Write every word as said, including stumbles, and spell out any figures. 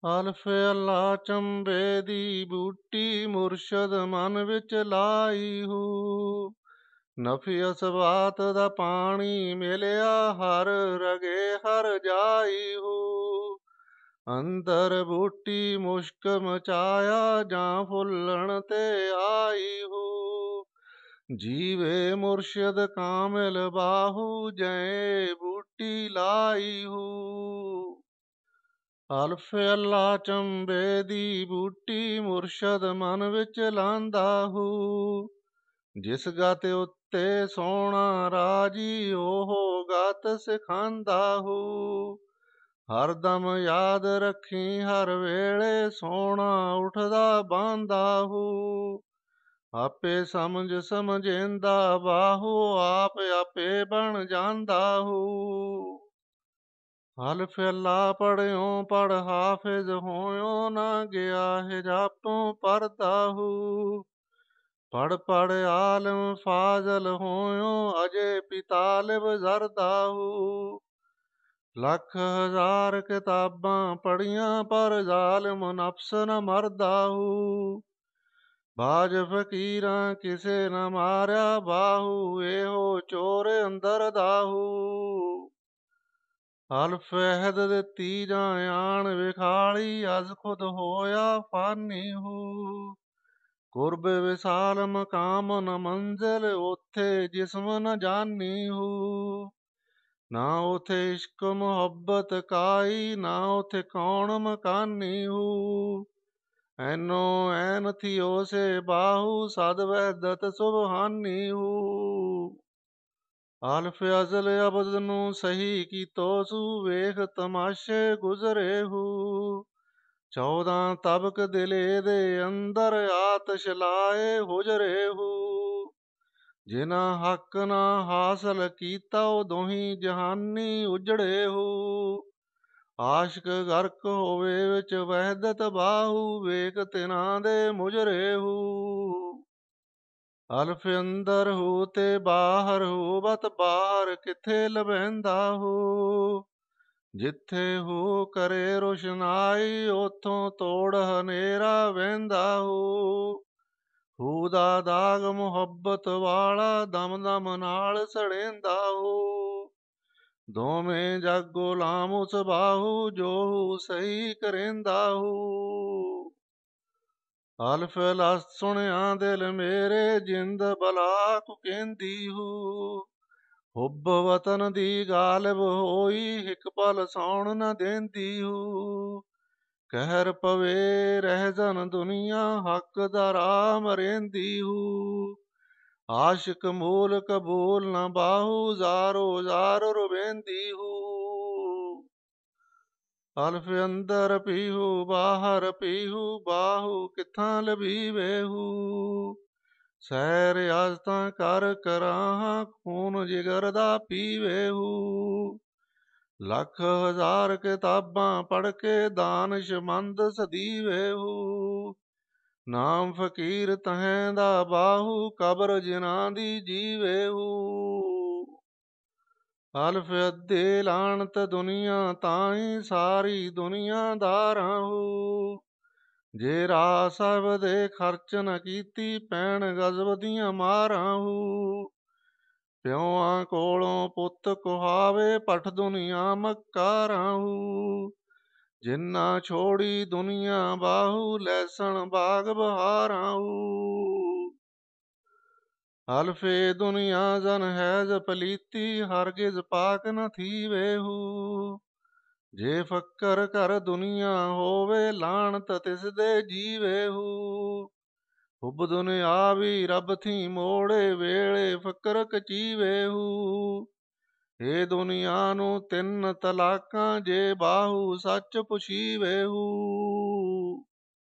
ਅਲਫ ਅੱਲਾ ਚੰਬੇ ਦੀ ਬੂਟੀ ਮੁਰਸ਼ਦ ਮਨ ਵਿੱਚ ਲਾਈ ਹੂ। ਨਫੀ ਅਸਬਾਤ ਦਾ ਪਾਣੀ ਮਿਲਿਆ ਹਰ ਰਗੇ ਹਰ ਜਾਈ ਹੂ। ਅੰਦਰ ਬੂਟੀ ਮੁਸ਼ਕ ਮਚਾਇਆ ਜਾਂ ਫੁੱਲਣ ਤੇ ਆਈ ਹੂ। ਜੀਵੇ ਮੁਰਸ਼ਦ ਕਾਮਿਲ ਬਾਹੂ ਜੈ ਬੂਟੀ ਲਾਈ ਹੂ। ਅਲਫ ਅੱਲਾ ਚੰਬੇ ਦੀ ਬੂਟੀ ਮੁਰਸ਼ਦ ਮਨ ਵਿੱਚ ਲਾਂਦਾ ਹੂ। ਜਿਸ ਗਤ ਉੱਤੇ ਸੋਹਣਾ ਰਾਜੀ ਉਹ ਗਤ ਸਿਖਾਂਦਾ ਹੂ। ਹਰਦਮ ਯਾਦ ਰੱਖੀ ਹਰ ਵੇਲੇ ਸੋਹਣਾ ਉੱਠਦਾ ਬਾਂਦਾ ਹੂ। ਆਪੇ ਸਮਝ ਸਮਝੇਂਦਾ ਬਾਹੂ ਆਪ ਆਪੇ ਬਣ ਜਾਂਦਾ ਹੂ। ਅਲਫ ਅੱਲਾ ਪੜ੍ਹਿਓ ਪੜ ਹਾਫਿਜ਼ ਹੋਇਓ ਨਾ ਗਿਆ ਹਿਜਾਬੋਂ ਪਰਦਾ ਹੂ। ਪੜ ਪੜ ਆਲਮ ਫਾਜ਼ਲ ਹੋਇਓ ਅਜੇ ਪਿਤਾਲਿਬ ਜ਼ਰਦਾ ਹੂ। ਲੱਖ ਹਜ਼ਾਰ ਕਿਤਾਬਾਂ ਪੜ੍ਹੀਆਂ ਪਰ ਜ਼ਾਲਿਮ ਨਫਸ ਨ ਮਰਦਾ ਹੂ। ਬਾਜ ਫਕੀਰਾਂ ਕਿਸੇ ਨ ਮਾਰਿਆ ਬਾਹੂ ਇਹੋ ਚੋਰ ਅੰਦਰ ਦਾ ਹੂ। ਅਲਫ ਅਹਿਦ ਦਿੱਤੀ ਜਾਂ ਆਣ ਵਿਖਾਲੀ ਅਜ਼ ਖੁਦ ਹੋਇਆ ਫਾਨੀ ਹੂ। ਕੁਰਬ ਵਿਸਾਲ ਮਕਾਮ ਨ ਮੰਜ਼ਿਲ ਉੱਥੇ ਜਿਸਮ ਨ ਜਾਨੀ ਹੂ। ਨਾ ਉਥੇ ਇਸ਼ਕ ਮੁਹੱਬਤ ਕਾਈ ਨਾ ਉਥੇ ਕੌਣ ਮਕਾਨੀ ਹੂ। ਐਨੋ ਐਨ ਥਿਓ ਸੇ ਬਾਹੂ ਸਦ ਵਹਿਦਤ ਸੁਬਹਾਨੀ ਹੂ। ਅਲਫ ਅਜ਼ਲ ਅਬਦ ਨੂੰ ਸਹੀ ਕੀਤੋ ਸੂ ਵੇਖ ਤਮਾਸ਼ੇ ਗੁਜ਼ਰੇ ਹੂ। ਚੌਦਾਂ ਤਬਕ ਦਿਲੇ ਦੇ ਅੰਦਰ ਆਤਸ਼ ਲਾਏ ਹੁਜਰੇ ਹੂ। ਜਿਨਾ ਹੱਕ ਨਾ ਹਾਸਲ ਕੀਤਾ ਉਹ ਦੋਹੀਂ ਜਹਾਨੀ ਉਜੜੇ ਹੂ। ਆਸ਼ਕ ਗਰਕ ਹੋਵੇ ਵਿੱਚ ਵਹਿਦਤ ਬਾਹੂ ਵੇਖ ਤਿਨਾਂ ਦੇ ਮੁਜਰੇ ਹੂ। ਅਲਫ ਅੰਦਰ ਹੂ ਤੇ ਬਾਹਰ ਹੂ ਬਤ ਬਾਹਰ ਕਿੱਥੇ ਲਬਹਿੰਦਾ ਹੂ। ਜਿੱਥੇ ਹੂ ਕਰੇ ਰੋਸ਼ਨਾਈ ਉਥੋਂ ਤੋੜ ਹਨੇਰਾ ਵਹਿੰਦਾ ਹੂ। ਹੂ ਦਾ ਦਾਗ ਮੁਹੱਬਤ ਵਾਲਾ ਦਮ ਦਮ ਨਾਲ ਸੜੇਂਦਾ ਹੂ। ਦੋਵੇਂ ਜਗ ਗੁਲਾਮ ਉਸ ਬਾਹੂ ਜੋ ਹੂ ਸਹੀ ਕਰੇਂਦਾ ਹੂ। ਅਲਫ ਲਸ ਸੁਣਿਆ ਦਿਲ ਮੇਰੇ ਜਿੰਦ ਬਲਾ ਕੁਕੇਂਦੀ ਹੂ। ਹੁੱਬ ਵਤਨ ਦੀ ਗਾਲਿਬ ਹੋਈ ਇੱਕ ਪਲ ਸੌਣ ਨ ਦੇਂਦੀ ਹੂ। ਕਹਿਰ ਪਵੇ ਰਹਿਜ਼ਨ ਦੁਨੀਆ ਹੱਕ ਦਾ ਰਾਹ ਮਰੇਂਦੀ ਹੂ। ਆਸ਼ਿਕ ਮੂਲ ਕਬੂਲ ਨ ਬਾਹੂ ਜ਼ਾਰੋ ਜ਼ਾਰ ਰੁਵੇਂਦੀ ਹੂ। ਅਲਫ ਅੰਦਰ ਪੀਹੂ ਬਾਹਰ ਪੀਹੂ ਬਾਹੂ ਕਿੱਥਾਂ ਲਬੀਵੇ ਹੂ। ਸੈਰ ਆਜ਼ਤਾਂ ਕਰ ਕਰਾਹਾਂ ਖੂਨ ਜਿਗਰ ਦਾ ਪੀਵੇ ਹੂ। ਲੱਖ ਹਜ਼ਾਰ ਕਿਤਾਬਾਂ ਪੜ੍ਹ ਕੇ ਦਾਨਸ਼ਮੰਦ ਸਦੀਵੇ ਹੂ। ਨਾਮ ਫਕੀਰ ਤਹੀਂ ਦਾ ਬਾਹੂ ਕਬਰ ਜਿਨ੍ਹਾਂ ਦੀ ਜੀਵੇ ਹੂ। ਅਲਫ ਅੱਧੇ ਲਾਣਤ ਦੁਨੀਆ ਤਾਈਂ ਸਾਰੀ ਦੁਨੀਆ ਦਾਰਾਂ ਹੂ। ਜੇ ਰਾਹ ਸਾਹਿਬ ਦੇ ਖਰਚ ਨ ਕੀਤੀ ਪੈਣ ਗਜ਼ਬ ਦੀਆਂ ਮਾਰਾਂ ਹੂ। ਪਿਉਆਂ ਕੋਲੋਂ ਪੁੱਤ ਕੁਹਾਵੇ ਪਠ ਦੁਨੀਆ ਮੱਕਾਰਾਂ ਹੂ। ਜਿੰਨਾ ਛੋੜੀ ਦੁਨੀਆ ਬਾਹੂ ਲੈਸਣ ਬਾਗ ਬਹਾਰਾਂ ਹੂ। ਅਲਫੇ ਦੁਨੀਆ ਜਨ ਹੈਜ਼ ਪਲੀਤੀ ਹਰਗਿਜ਼ ਪਾਕ ਨ ਥੀਵੇ ਹੂ। ਜੇ ਫੱਕਰ ਕਰ ਦੁਨੀਆ ਹੋਵੇ ਲਾਣਤ ਤਿਸ ਦੇ ਜੀਵੇ ਹੂ। ਹੁਬ ਦੁਨਿਆਵੀ ਰੱਬ ਥੀ ਮੋੜੇ ਵੇਲੇ ਫਕਰ ਕਚੀਵੇ ਹੂ। ਏ ਦੁਨੀਆ ਨੂੰ ਤਿੰਨ ਤਲਾਕਾਂ ਜੇ ਬਾਹੂ ਸੱਚ ਪੁਛੀਵੇ ਹੂ।